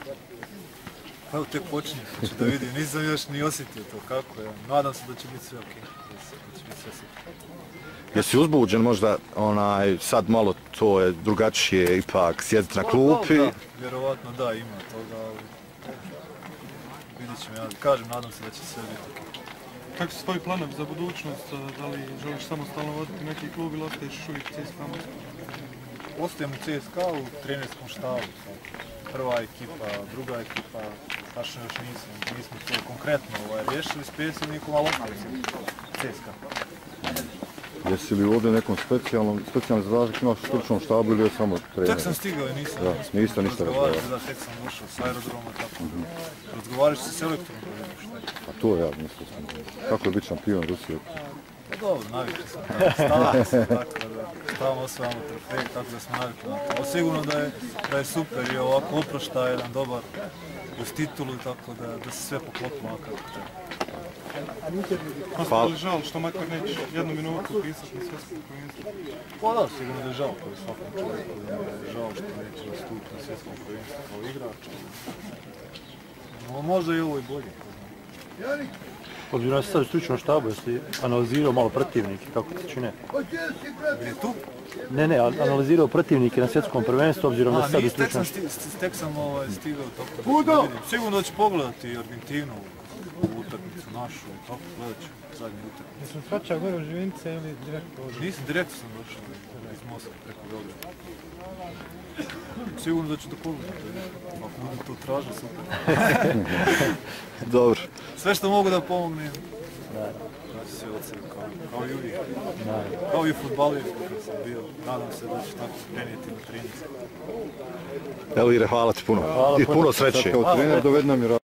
Evo tek počinje, hoću da vidim, nisam još ni osjetio to kako je. Nadam se da će biti sve okej, da će biti sve super. Jesi uzbuđen možda sad malo to je drugačije ipak sjediti na klupi? Da, vjerovatno da, ima toga, ali vidit ćemo, ja kažem, nadam se da će sve biti okej. Kako su tvoji planovi za budućnost? Da li želiš samostalno voditi neki klub ili ostaješ još uvijek CSKA? Ostajem u CSKA u trenerskom štabu. Prva ekipa, druga ekipa, tačno još nismo to konkretno riješili s predsjednikom, ali ostajem CSKA. Jesi li ovdje nekom specijalni zadatak imaš u stručnom štabu ili je samo trener? Tek sam stigao i nisam ništa razgovarao. Da, tek sam došao s aerodroma, tako razgovaraš sa selektorom. A to ja mislim. Kako je biti šampion Rusije? Pa dobro, navikli sam. Stavamo se tako da stavamo osvajamo trofej, tako da smo navikli na to. Ali sigurno da je super i ovako oprošta jedan dobar uz titulu, tako da se sve poklopilo kako treba. Ostaje li žal što makar nećeš jednu minutu pisati na svjetskom prvenstvu? Pa da, sigurno da je žal kao i svakom čovjeku, da je žal što neće nastupiti na svjetskom prvenstvu kao igrač. No, možda i ovo i bolje. Obzirom da si sad u stručnom štabu, jesi analizirao malo protivnike, kako ti čine? Gdje tu? Ne, analizirao protivnike na svjetskom prvenstvu, obzirom da si sad u stručnom štabu. Tek sam stigao tako da vidim. Sigurno da ću pogledati Argentinu, utakmicu našu, tako gledat ću zadnju utakmicu. Jesam svačao gore u Živinice ili direktno ovdje? Nisam, direktno sam došao iz Moskve preko Beograda. Sigurno da ću da pogledati, ako budem to tražio, super. Dobro. Sve što mogu da pomognem, da ću sve od sebe, kao i uvijek. Kao i u fudbalu kad sam bio, nadam se da ću tako prenijeti na treningu. Evo Ire, hvala ti puno. I puno sreće. Kao trener dovedi nam